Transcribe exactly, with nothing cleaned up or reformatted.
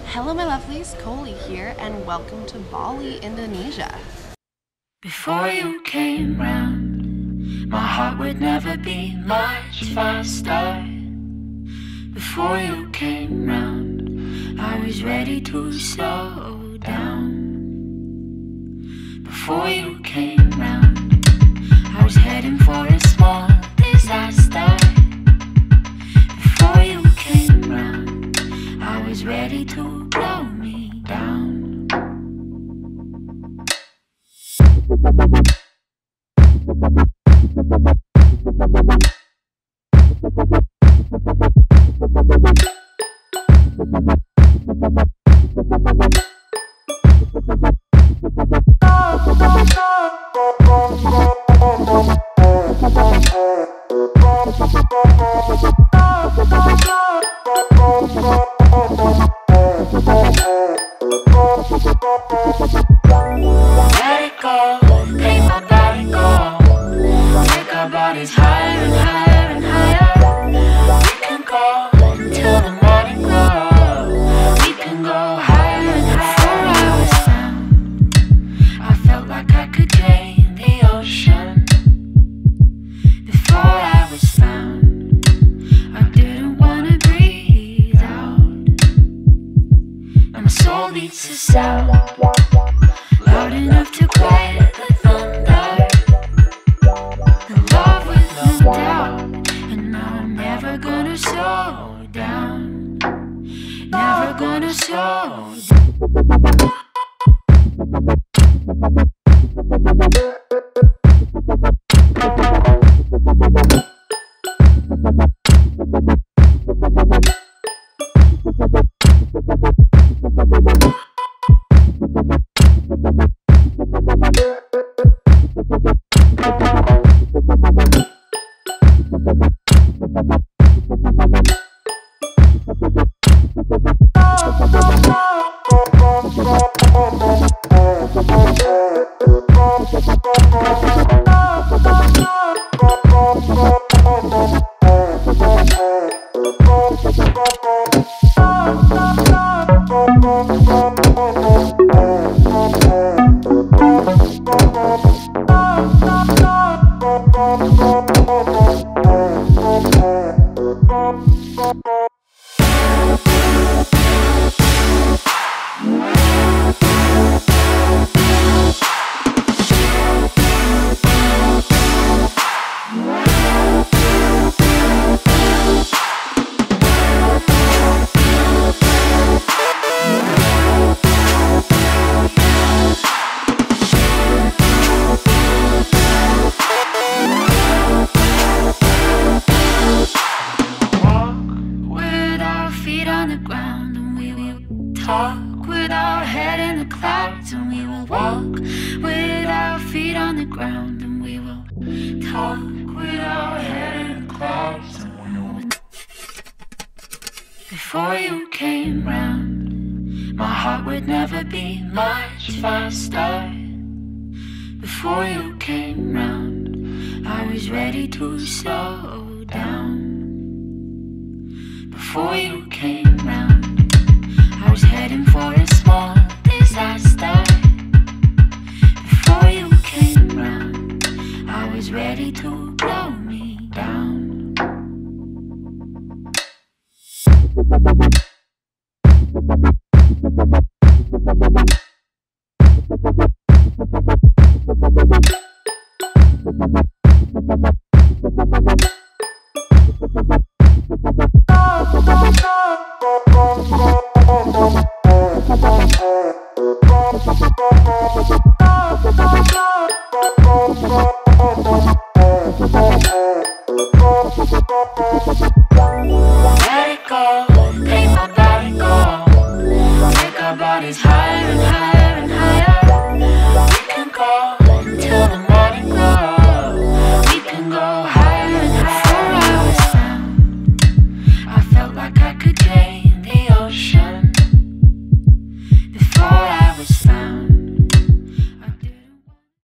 Hello my lovelies, Coley here, and welcome to Bali, Indonesia. Before you came round, my heart would never be much faster. Before you came round, I was ready to slow down. Before you came round, I was heading for a small disaster. Before you came round, I was ready to blow me down. Let it go, make my body go. Take our bodies higher and higher and higher. We can go until the morning glow. We can go higher and higher. Before I was found, I felt like I could drain the ocean. Before I was found, I didn't wanna breathe out. Now my soul beats a sound loud enough to quiet the thunder. The love with no doubt, and now I'm never gonna slow down. Never gonna slow down. Talk with our head in the clouds, and we will walk with our feet on the ground, and we will talk with our head in the clouds, and we will. Before you came round, my heart would never be much faster. Before you came round, I was ready to slow down. Before you came round, I was heading for a small disaster. Before you came round, I was ready to blow me down. Thank you.